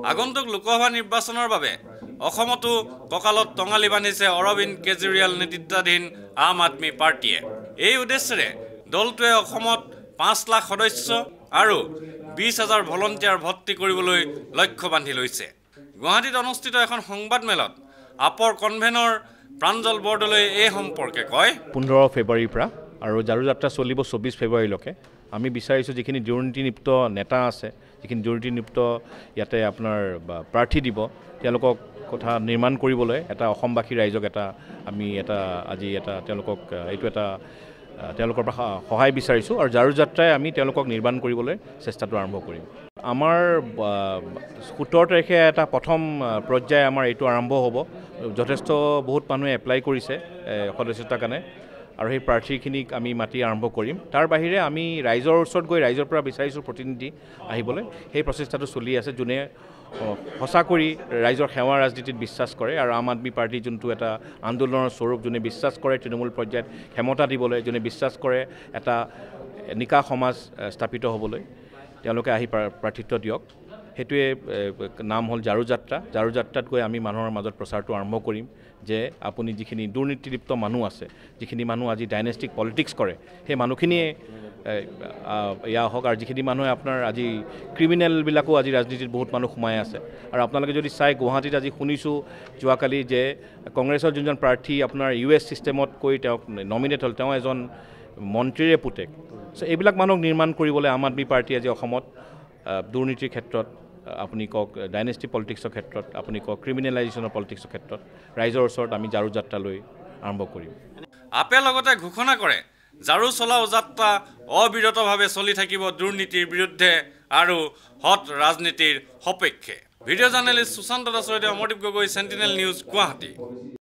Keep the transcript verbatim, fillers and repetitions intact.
আগন্তুক লোকসভা নিৰ্বাচনৰ বাবে অসমতো কঁকালত টঙালি বান্ধিছে অৰবিন্দ কেজৰিৱাল নেতৃত্বাধীন আম আদমি পাৰ্টিয়ে। এই উদ্দেশ্যেৰে দলটোৱে অসমত পাঁচ লাখ সদস্য আৰু বিশ হাজাৰ ভলণ্টিয়াৰ ভৰ্তি কৰিবলৈ লক্ষ্য বান্ধি লৈছে। গুৱাহাটীত অনুষ্ঠিত এখন সংবাদ মেলত আপৰ কনভেনৰ প্ৰাঞ্জল বৰদলৈ এই সম্পৰ্কে কয়, পোন্ধৰ ফেব্ৰুৱাৰীৰ পৰা আৰু ঝাৰু যাত্ৰা চলিব চৌব্বিছ ফেব্ৰুৱাৰীলৈকে। আমি বিচাৰিছোঁ যিখিনি দুৰ্নীতিলিপ্ত নেতা আছে, যিখিনি দুৰ্নীতিলিপ্ত ইয়াতে আপোনাৰ প্ৰাৰ্থী দিব, তেওঁলোকক কথা নিৰ্মাণ কৰিবলৈ এটা অসমবাসী ৰাইজক এটা আমি এটা আজি এটা তেওঁলোকক এইটো এটা তেওঁলোকৰ পৰা সহায় বিচাৰিছোঁ আৰু ঝাৰু যাত্ৰাই আমি তেওঁলোকক নিৰ্মাণ কৰিবলৈ চেষ্টাটো আৰম্ভ কৰিম। আমাৰ সোতৰ তাৰিখে এটা প্ৰথম পৰ্যায় আমাৰ এইটো আৰম্ভ হ'ব। যথেষ্ট বহুত মানুহে এপ্লাই কৰিছে সদস্যতাৰ কাৰণে আৰু সেই প্ৰাৰ্থীখিনিক আমি মাতি আৰম্ভ কৰিম। তাৰ বাহিৰে আমি ৰাইজৰ ওচৰত গৈ ৰাইজৰ পৰা বিচাৰিছোঁ প্ৰতিনিধি আহিবলৈ। সেই প্ৰচেষ্টাটো চলি আছে, যোনে সঁচা কৰি ৰাইজৰ সেৱা ৰাজনীতিত বিশ্বাস কৰে আৰু আম আদমি পাৰ্টি যোনটো এটা আন্দোলনৰ স্বৰূপ, যোনে বিশ্বাস কৰে তৃণমূল পৰ্যায়ত ক্ষমতা দিবলৈ, যোনে বিশ্বাস কৰে এটা নিকা সমাজ স্থাপিত হ'বলৈ, তেওঁলোকে আহি প্ৰাৰ্থিত্ব দিয়ক। সেইটোৱে নাম হ'ল ঝাৰু যাত্ৰা। ঝাৰু যাত্ৰাত গৈ আমি মানুহৰ মাজত প্ৰচাৰটো আৰম্ভ কৰিম যে আপুনি যিখিনি দুৰ্নীতিলিপ্ত মানুহ আছে, যিখিনি মানুহ আজি ডাইনেষ্টিক পলিটিক্স কৰে, সেই মানুহখিনিয়ে এয়া হওক। আৰু যিখিনি মানুহে আপোনাৰ আজি ক্ৰিমিনেলবিলাকো আজি ৰাজনীতিত বহুত মানুহ সোমাই আছে। আৰু আপোনালোকে যদি চাই গুৱাহাটীত আজি শুনিছোঁ যোৱাকালি যে কংগ্ৰেছৰ যোনজন প্ৰাৰ্থী আপোনাৰ ইউ এছ ছিষ্টেমত কৈ তেওঁক নমিনেট হ'ল, তেওঁ এজন মন্ত্ৰীৰে পুতেক। চ' এইবিলাক মানুহক নিৰ্মাণ কৰিবলৈ আম আদমি পাৰ্টি আজি অসমত দুৰ্নীতিৰ ক্ষেত্ৰত আপুনি কওক, ডাইনেষ্টি পলিটিক্সৰ ক্ষেত্ৰত আপুনি কওক, ক্ৰিমিনেলাইজেশ্যনৰ পলিটিক্সৰ ক্ষেত্ৰত ৰাইজৰ ওচৰত আমি ঝাৰু যাত্ৰা লৈ আৰম্ভ কৰিম। আপে লগতে ঘোষণা কৰে ঝাৰু চলাও যাত্ৰা অবিৰতভাৱে চলি থাকিব দুৰ্নীতিৰ বিৰুদ্ধে আৰু হট ৰাজনীতিৰ সপক্ষে। ভিডিঅ' জাৰ্নেলিষ্ট সুশান্ত দাসৰ সৈতে অমৰদীপ গগৈ, চেণ্টিনেল নিউজ, গুৱাহাটী।